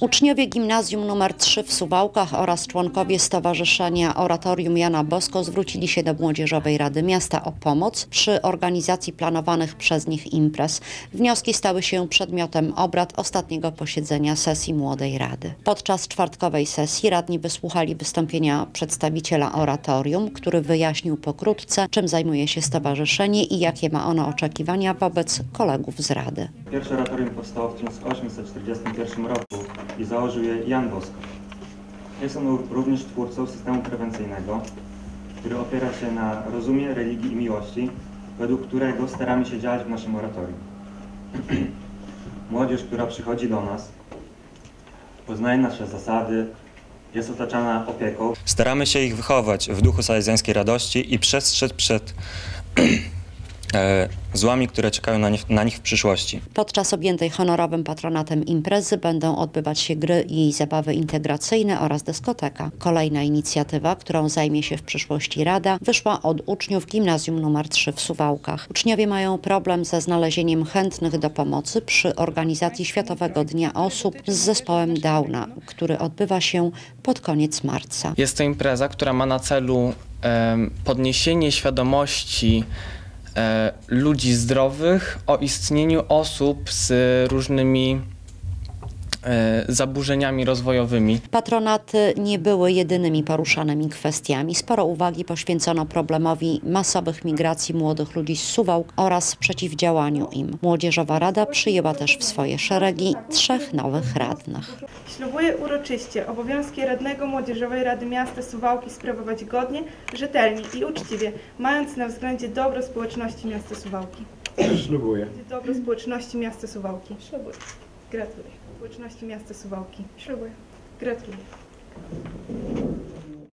Uczniowie Gimnazjum nr 3 w Suwałkach oraz członkowie Stowarzyszenia Oratorium Jana Bosko zwrócili się do Młodzieżowej Rady Miasta o pomoc przy organizacji planowanych przez nich imprez. Wnioski stały się przedmiotem obrad ostatniego posiedzenia sesji Młodej Rady. Podczas czwartkowej sesji radni wysłuchali wystąpienia przedstawiciela oratorium, który wyjaśnił pokrótce, czym zajmuje się stowarzyszenie i jakie ma ono oczekiwania wobec kolegów z Rady. Pierwsze oratorium powstało w 1841 roku i założył je Jan Bosko. Jest on również twórcą systemu prewencyjnego, który opiera się na rozumie, religii i miłości, według którego staramy się działać w naszym oratorium. Młodzież, która przychodzi do nas, poznaje nasze zasady, jest otaczana opieką. Staramy się ich wychować w duchu salezjańskiej radości i przestrzec przed złami, które czekają na nich w przyszłości. Podczas objętej honorowym patronatem imprezy będą odbywać się gry i zabawy integracyjne oraz dyskoteka. Kolejna inicjatywa, którą zajmie się w przyszłości Rada, wyszła od uczniów Gimnazjum nr 3 w Suwałkach. Uczniowie mają problem ze znalezieniem chętnych do pomocy przy organizacji Światowego Dnia Osób z zespołem Downa, który odbywa się pod koniec marca. Jest to impreza, która ma na celu podniesienie świadomości ludzi zdrowych o istnieniu osób z różnymi zaburzeniami rozwojowymi. Patronaty nie były jedynymi poruszanymi kwestiami. Sporo uwagi poświęcono problemowi masowych migracji młodych ludzi z Suwałk oraz przeciwdziałaniu im. Młodzieżowa Rada przyjęła też w swoje szeregi 3 nowych radnych. Ślubuję uroczyście obowiązki radnego Młodzieżowej Rady Miasta Suwałki sprawować godnie, rzetelnie i uczciwie, mając na względzie dobro społeczności miasta Suwałki. Ślubuję. Dobro społeczności miasta Suwałki. Ślubuję. Gratuluję. Społeczności miasta Suwałki. Ślubuję. Gratuluję.